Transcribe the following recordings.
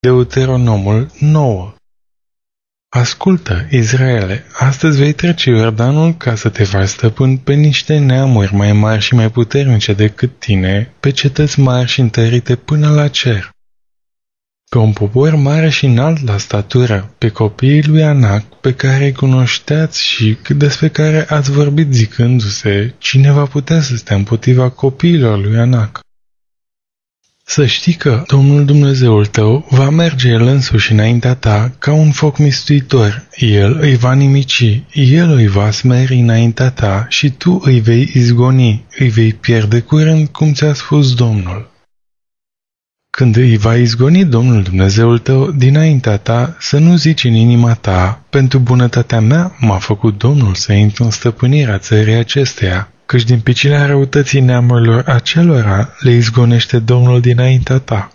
Deuteronomul 9. Ascultă, Israele, astăzi vei trece Iordanul ca să te faci stăpân pe niște neamuri mai mari și mai puternice decât tine, pe cetăți mari și întărite până la cer. Pe un popor mare și înalt la statură, pe copiii lui Anac, pe care îi cunoșteați și despre care ați vorbit zicându-se, cine va putea să stea împotriva copiilor lui Anac? Să știi că Domnul Dumnezeul tău va merge El însuși înaintea ta ca un foc mistuitor. El îi va nimici, El îi va smeri înaintea ta și tu îi vei izgoni, îi vei pierde curând cum ți-a spus Domnul. Când îi va izgoni Domnul Dumnezeul tău dinaintea ta, să nu zici în inima ta, pentru bunătatea mea m-a făcut Domnul să intru în stăpânirea țării acesteia, căci din pricina răutății neamurilor acelora le izgonește Domnul dinaintea ta.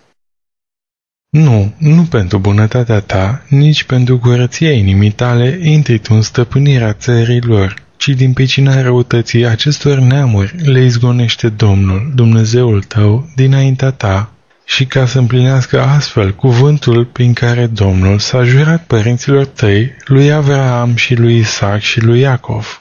Nu pentru bunătatea ta, nici pentru curăția inimii tale intri tu în stăpânirea țării lor, ci din pricina răutății acestor neamuri le izgonește Domnul, Dumnezeul tău, dinaintea ta, și ca să împlinească astfel cuvântul prin care Domnul s-a jurat părinților tăi, lui Avraam și lui Isaac și lui Iacov.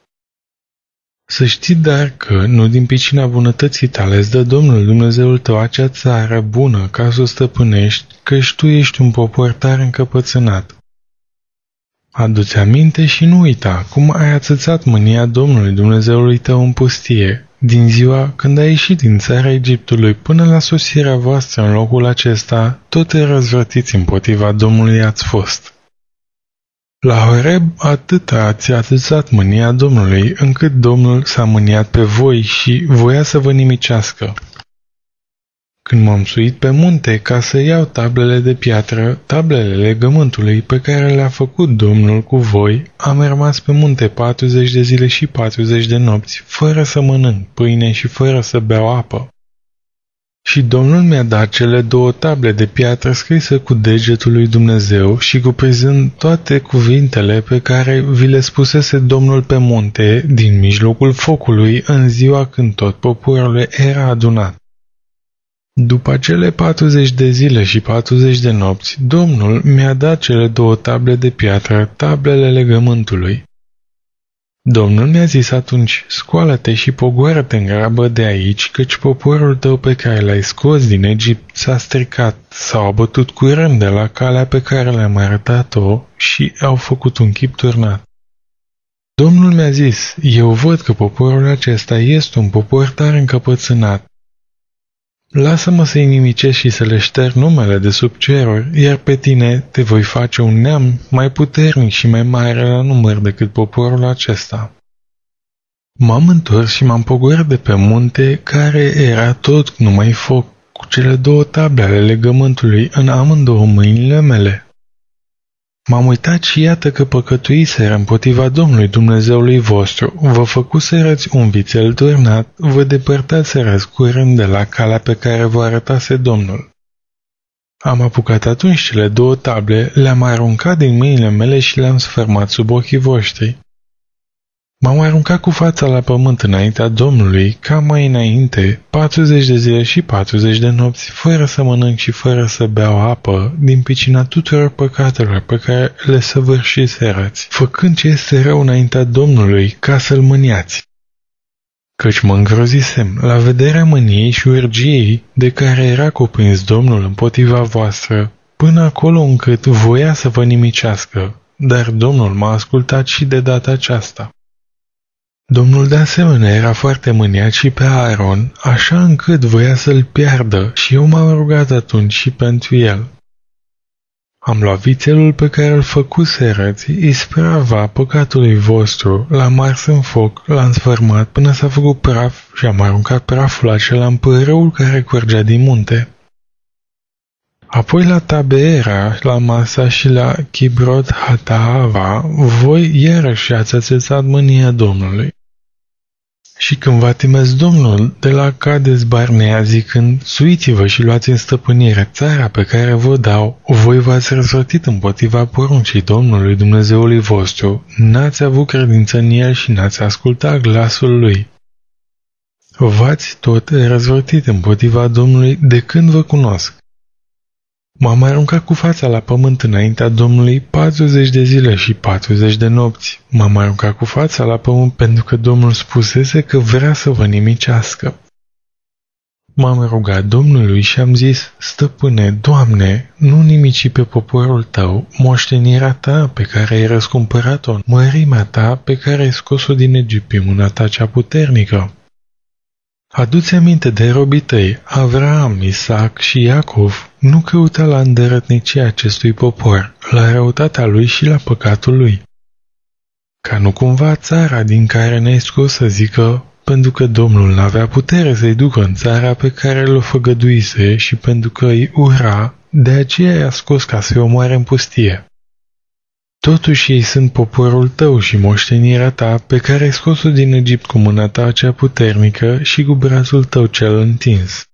Să știi dar că, nu din pricina bunătății tale îți dă Domnul Dumnezeul tău acea țară bună ca să o stăpânești, căci tu ești un popor tare încăpățânat. Adu-ți aminte și nu uita cum ai ațățat mânia Domnului Dumnezeului tău în pustie, din ziua când ai ieșit din țara Egiptului până la sosirea voastră în locul acesta, tot răzvrătiți împotriva Domnului ați fost. La Horeb atât ați atâțat mânia Domnului, încât Domnul s-a mâniat pe voi și voia să vă nimicească. Când m-am suit pe munte ca să iau tablele de piatră, tablele legământului pe care le-a făcut Domnul cu voi, am rămas pe munte 40 de zile și 40 de nopți, fără să mănânc pâine și fără să beau apă. Și Domnul mi-a dat cele 2 table de piatră scrise cu degetul lui Dumnezeu și cuprinzând toate cuvintele pe care vi le spusese Domnul pe munte, din mijlocul focului, în ziua când tot poporul era adunat. După acele 40 de zile și 40 de nopți, Domnul mi-a dat cele 2 table de piatră, tablele legământului. Domnul mi-a zis atunci, scoală-te și pogoară-te în grabă de aici, căci poporul tău pe care l-ai scos din Egipt s-a stricat, s-au abătut curând de la calea pe care le-am arătat-o și au făcut un chip turnat. Domnul mi-a zis, eu văd că poporul acesta este un popor tare încăpățânat. Lasă-mă să-i nimicesc și să le șterg numele de sub ceruri, iar pe tine te voi face un neam mai puternic și mai mare la număr decât poporul acesta. M-am întors și m-am pogorât de pe munte, care era tot numai foc, cu cele 2 table ale legământului în amândouă mâinile mele. M-am uitat și iată că păcătuiseră împotriva Domnului Dumnezeului vostru, vă făcuserăți un vițel turnat, vă depărtaserăți curând de la calea pe care vă arătase Domnul. Am apucat atunci cele 2 table, le-am aruncat din mâinile mele și le-am sfărmat sub ochii voștri. M-am aruncat cu fața la pământ înaintea Domnului, ca mai înainte, 40 de zile și 40 de nopți, fără să mănânc și fără să beau apă, din pricina tuturor păcatelor pe care le săvârșiserăți, făcând ce este rău înaintea Domnului, ca să-L mâniați. Căci mă îngrozisem la vederea mâniei și urgiei de care era cuprins Domnul împotriva voastră, până acolo încât voia să vă nimicească, dar Domnul m-a ascultat și de data aceasta. Domnul de asemenea era foarte mâniat și pe Aaron, așa încât voia să-l piardă și eu m-am rugat atunci și pentru el. Am luat vițelul pe care îl făcuserăți, isprava păcatului vostru, l-am ars în foc, l-am sfărmat până s-a făcut praf și am aruncat praful acela în pârâul care curgea din munte. Apoi la Tabeera, la Masa și la Kibrot Hataava, voi iarăși ați ațățat mânia Domnului. Și când v-a trimis Domnul de la Cades Barnea zicând, suiți-vă și luați în stăpânire țara pe care vă dau, voi v-ați răzvrătit împotriva poruncii Domnului Dumnezeului vostru, n-ați avut credință în el și n-ați ascultat glasul lui. V-ați tot răzvrătit împotriva Domnului de când vă cunosc. M-am aruncat cu fața la pământ înaintea Domnului 40 de zile și 40 de nopți. M-am aruncat cu fața la pământ pentru că Domnul spusese că vrea să vă nimicească. M-am rugat Domnului și am zis: Stăpâne, Doamne, nu nimici pe poporul tău moștenirea ta pe care ai răscumpărat-o, mărimea ta pe care ai scos-o din Egipt, mâna ta cea puternică. Adu-ți aminte de robii tăi, Avraam, Isaac și Iacov, nu căuta la îndărătnicia acestui popor, la răutatea lui și la păcatul lui. Ca nu cumva țara din care ne-ai scos să zică: pentru că Domnul n-avea putere să-i ducă în țara pe care l-o făgăduise și pentru că îi ura, de aceea i-a scos ca să-i omoare în pustie. Totuși ei sunt poporul tău și moștenirea ta pe care ai scos-o din Egipt cu mâna ta cea puternică și cu brațul tău cel întins.